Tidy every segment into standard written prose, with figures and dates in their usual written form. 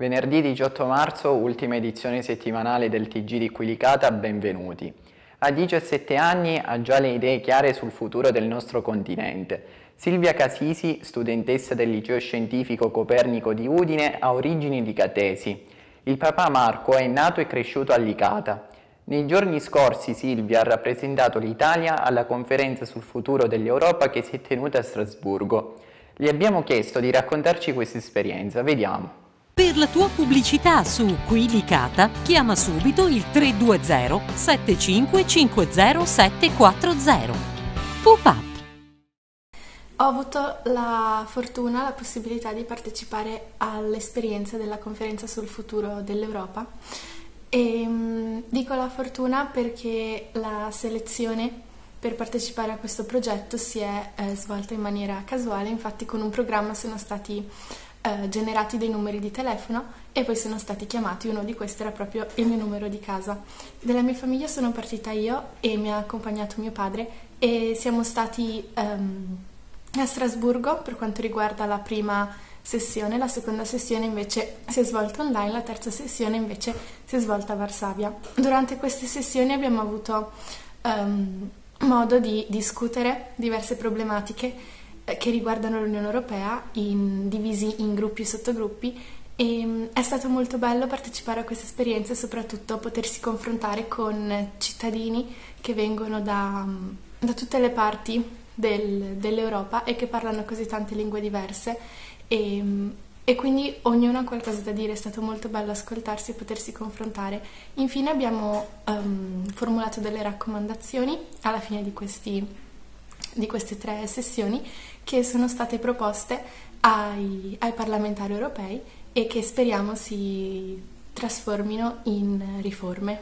Venerdì 18 marzo, ultima edizione settimanale del TG di Qui Licata, benvenuti. A 17 anni ha già le idee chiare sul futuro del nostro continente. Silvia Casisi, studentessa del Liceo Scientifico Copernico di Udine, ha origini licatesi. Il papà Marco è nato e cresciuto a Licata. Nei giorni scorsi Silvia ha rappresentato l'Italia alla conferenza sul futuro dell'Europa che si è tenuta a Strasburgo. Gli abbiamo chiesto di raccontarci questa esperienza, vediamo. Per la tua pubblicità su Qui Licata, chiama subito il 320 7550 740. Pup-up. Ho avuto la fortuna, la possibilità di partecipare all'esperienza della conferenza sul futuro dell'Europa e dico la fortuna perché la selezione per partecipare a questo progetto si è svolta in maniera casuale. Infatti con un programma sono stati generati dei numeri di telefono e poi sono stati chiamati. Uno di questi era proprio il mio numero di casa. Della mia famiglia sono partita io e mi ha accompagnato mio padre e siamo stati a Strasburgo per quanto riguarda la prima sessione. La seconda sessione invece si è svolta online, la terza sessione invece si è svolta a Varsavia. Durante queste sessioni abbiamo avuto modo di discutere diverse problematiche che riguardano l'Unione Europea, divisi in gruppi e sottogruppi, e è stato molto bello partecipare a queste esperienze e soprattutto potersi confrontare con cittadini che vengono da tutte le parti dell'Europa e che parlano così tante lingue diverse e quindi ognuno ha qualcosa da dire. È stato molto bello ascoltarsi e potersi confrontare. Infine abbiamo formulato delle raccomandazioni alla fine di queste 3 sessioni che sono state proposte ai parlamentari europei e che speriamo si trasformino in riforme.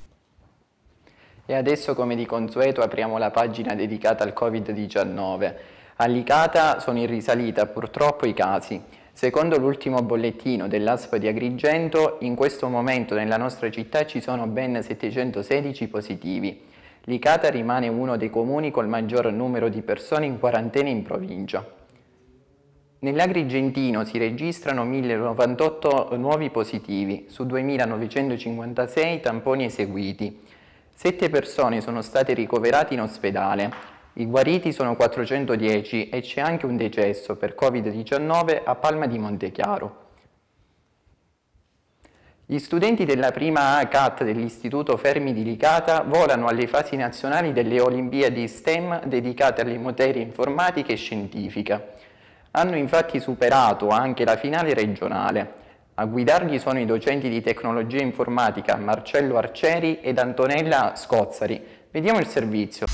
E adesso, come di consueto, apriamo la pagina dedicata al Covid-19. A Licata sono in risalita purtroppo i casi. Secondo l'ultimo bollettino dell'ASP di Agrigento, in questo momento nella nostra città ci sono ben 716 positivi. Licata rimane uno dei comuni col maggior numero di persone in quarantena in provincia. Nell'Agrigentino si registrano 1098 nuovi positivi su 2956 tamponi eseguiti. 7 persone sono state ricoverate in ospedale. I guariti sono 410 e c'è anche un decesso per Covid-19 a Palma di Montechiaro. Gli studenti della prima ACAT dell'Istituto Fermi di Licata volano alle fasi nazionali delle Olimpiadi STEM dedicate alle materie informatica e scientifica. Hanno infatti superato anche la finale regionale. A guidarli sono i docenti di tecnologia informatica Marcello Arcieri ed Antonella Scozzari. Vediamo il servizio.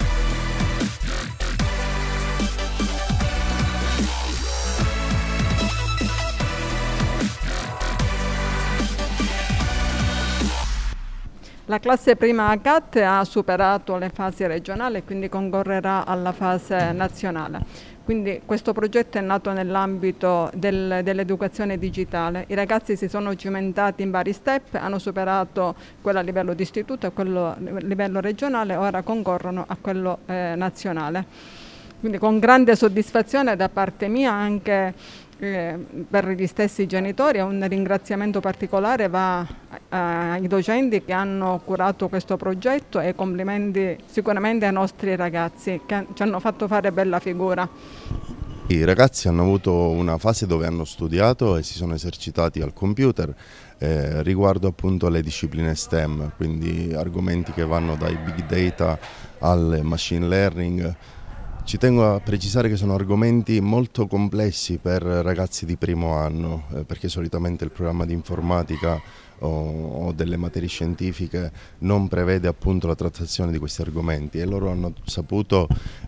La classe prima ACAT ha superato le fasi regionali e quindi concorrerà alla fase nazionale. Quindi questo progetto è nato nell'ambito dell'educazione digitale. I ragazzi si sono cimentati in vari step, hanno superato quello a livello di istituto e quello a livello regionale, ora concorrono a quello nazionale. Quindi con grande soddisfazione da parte mia anche per gli stessi genitori. Un ringraziamento particolare va ai docenti che hanno curato questo progetto e complimenti sicuramente ai nostri ragazzi che ci hanno fatto fare bella figura. I ragazzi hanno avuto una fase dove hanno studiato e si sono esercitati al computer riguardo appunto alle discipline STEM, quindi argomenti che vanno dai big data al machine learning. Ci tengo a precisare che sono argomenti molto complessi per ragazzi di primo anno, perché solitamente il programma di informatica o delle materie scientifiche non prevede appunto la trattazione di questi argomenti e loro hanno saputo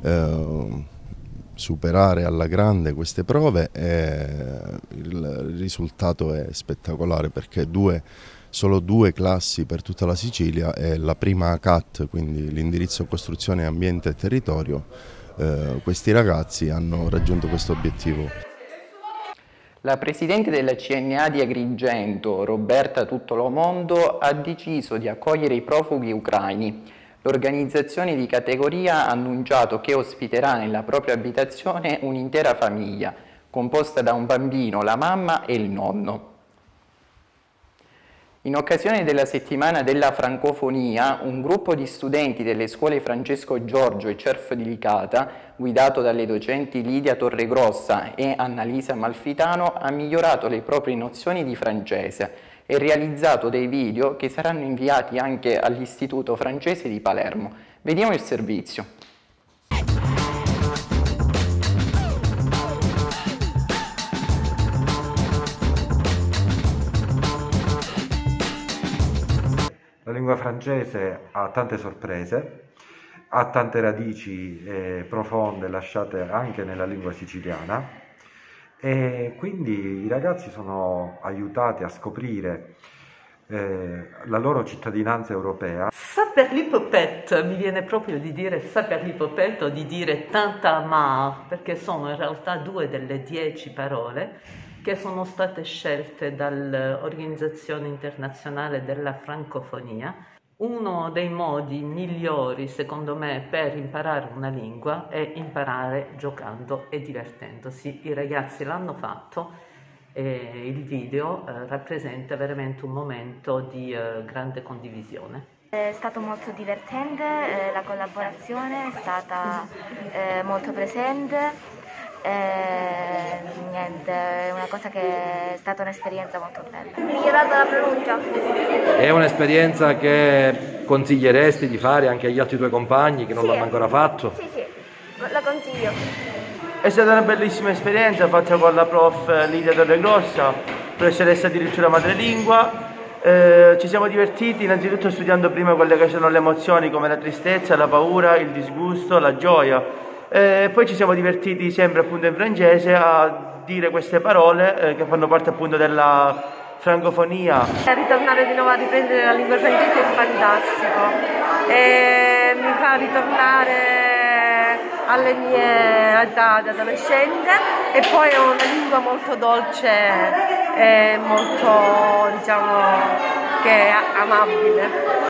superare alla grande queste prove e il risultato è spettacolare perché solo 2 classi per tutta la Sicilia e la prima ACAT, quindi l'indirizzo costruzione, ambiente e territorio. Questi ragazzi hanno raggiunto questo obiettivo. La presidente della CNA di Agrigento, Roberta Tuttolomondo, ha deciso di accogliere i profughi ucraini. L'organizzazione di categoria ha annunciato che ospiterà nella propria abitazione un'intera famiglia, composta da un bambino, la mamma e il nonno. In occasione della settimana della francofonia, un gruppo di studenti delle scuole Francesco Giorgio e Cerf di Licata, guidato dalle docenti Lidia Torregrossa e Annalisa Malfitano, ha migliorato le proprie nozioni di francese e realizzato dei video che saranno inviati anche all'Istituto Francese di Palermo. Vediamo il servizio. La lingua francese ha tante sorprese, ha tante radici profonde lasciate anche nella lingua siciliana e quindi i ragazzi sono aiutati a scoprire la loro cittadinanza europea. Saperlipopette, mi viene proprio di dire saperlipopette o di dire tintamarre, perché sono in realtà 2 delle 10 parole che sono state scelte dall'Organizzazione Internazionale della Francofonia. Uno dei modi migliori, secondo me, per imparare una lingua è imparare giocando e divertendosi. I ragazzi l'hanno fatto e il video rappresenta veramente un momento di grande condivisione. È stato molto divertente, la collaborazione è stata molto presente. Niente, è una cosa che è stata un'esperienza molto bella. Migliorato la pronuncia. È un'esperienza che consiglieresti di fare anche agli altri tuoi compagni che non l'hanno ancora fatto? Sì, la consiglio. È stata una bellissima esperienza fatta con la prof Lidia Torregrossa, professoressa di lettura madrelingua. Ci siamo divertiti innanzitutto studiando prima quelle che sono le emozioni come la tristezza, la paura, il disgusto, la gioia. Poi ci siamo divertiti sempre appunto in francese a dire queste parole che fanno parte appunto della francofonia. Ritornare di nuovo a riprendere la lingua francese è fantastico e mi fa ritornare alle mie età da adolescente e poi è una lingua molto dolce e molto, diciamo, che è amabile.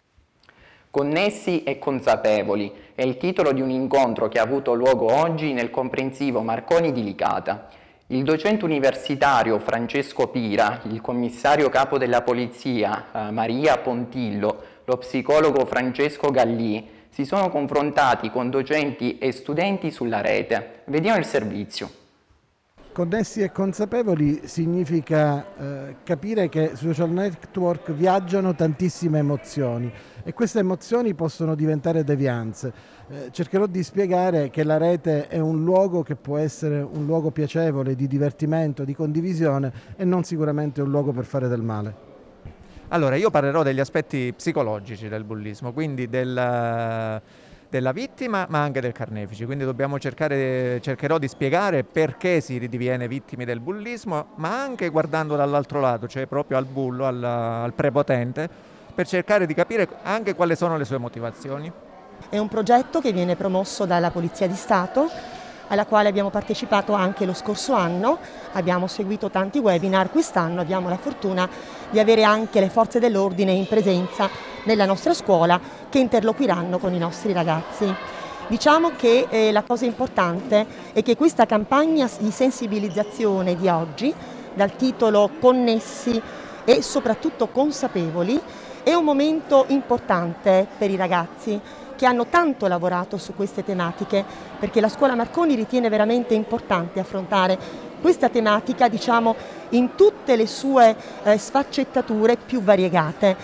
Connessi e consapevoli è il titolo di un incontro che ha avuto luogo oggi nel comprensivo Marconi di Licata. Il docente universitario Francesco Pira, il commissario capo della polizia Maria Pontillo, lo psicologo Francesco Gallì si sono confrontati con docenti e studenti sulla rete. Vediamo il servizio. Connessi e consapevoli significa capire che sui social network viaggiano tantissime emozioni e queste emozioni possono diventare devianze. Cercherò di spiegare che la rete è un luogo che può essere un luogo piacevole, di divertimento, di condivisione e non sicuramente un luogo per fare del male. Allora, io parlerò degli aspetti psicologici del bullismo, quindi della vittima ma anche del carnefice, quindi cercherò di spiegare perché si diviene vittime del bullismo, ma anche guardando dall'altro lato, cioè proprio al bullo, al prepotente, per cercare di capire anche quali sono le sue motivazioni. È un progetto che viene promosso dalla Polizia di Stato, alla quale abbiamo partecipato anche lo scorso anno, abbiamo seguito tanti webinar, quest'anno abbiamo la fortuna di avere anche le forze dell'ordine in presenza nella nostra scuola che interloquiranno con i nostri ragazzi. Diciamo che la cosa importante è che questa campagna di sensibilizzazione di oggi, dal titolo Connessi e soprattutto consapevoli, è un momento importante per i ragazzi che hanno tanto lavorato su queste tematiche, perché la scuola Marconi ritiene veramente importante affrontare questa tematica, diciamo, in tutte le sue sfaccettature più variegate.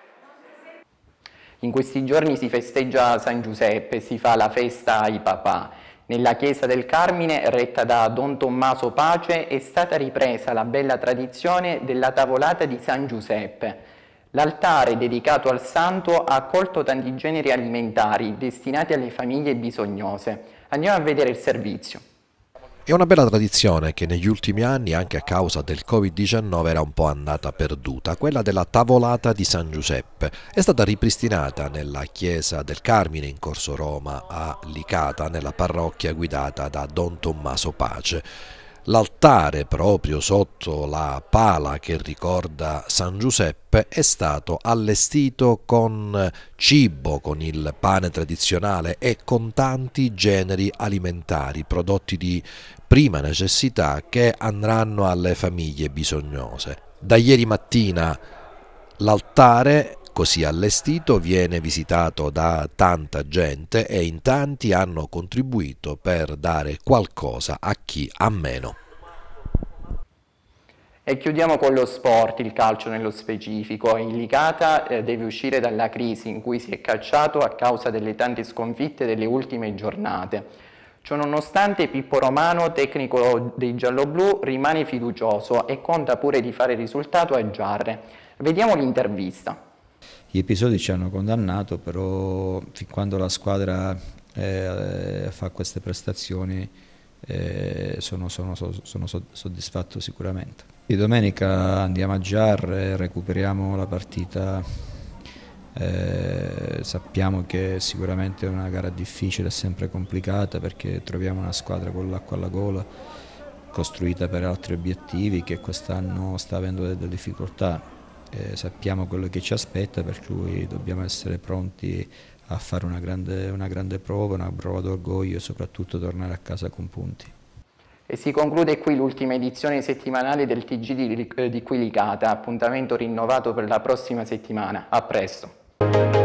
In questi giorni si festeggia San Giuseppe, si fa la festa ai papà. Nella chiesa del Carmine, retta da Don Tommaso Pace, è stata ripresa la bella tradizione della tavolata di San Giuseppe. L'altare dedicato al santo ha accolto tanti generi alimentari destinati alle famiglie bisognose. Andiamo a vedere il servizio. È una bella tradizione che negli ultimi anni, anche a causa del Covid-19, era un po' andata perduta, quella della tavolata di San Giuseppe. È stata ripristinata nella chiesa del Carmine in Corso Roma a Licata, nella parrocchia guidata da Don Tommaso Pace. L'altare proprio sotto la pala che ricorda San Giuseppe è stato allestito con cibo, con il pane tradizionale e con tanti generi alimentari, prodotti di prima necessità che andranno alle famiglie bisognose. Da ieri mattina L'altare, così allestito, viene visitato da tanta gente e in tanti hanno contribuito per dare qualcosa a chi ha meno. E chiudiamo con lo sport, il calcio nello specifico. Il Licata deve uscire dalla crisi in cui si è cacciato a causa delle tante sconfitte delle ultime giornate. Ciononostante Pippo Romano, tecnico dei gialloblu, rimane fiducioso e conta pure di fare risultato a Giarre. Vediamo l'intervista. Gli episodi ci hanno condannato, però fin quando la squadra fa queste prestazioni sono soddisfatto sicuramente. E domenica andiamo a Giarre, recuperiamo la partita, sappiamo che sicuramente è una gara difficile e sempre complicata perché troviamo una squadra con l'acqua alla gola, costruita per altri obiettivi, che quest'anno sta avendo delle difficoltà. Sappiamo quello che ci aspetta, per cui dobbiamo essere pronti a fare una grande prova, una prova d'orgoglio e soprattutto tornare a casa con punti. E si conclude qui l'ultima edizione settimanale del TG di Quilicata, appuntamento rinnovato per la prossima settimana. A presto!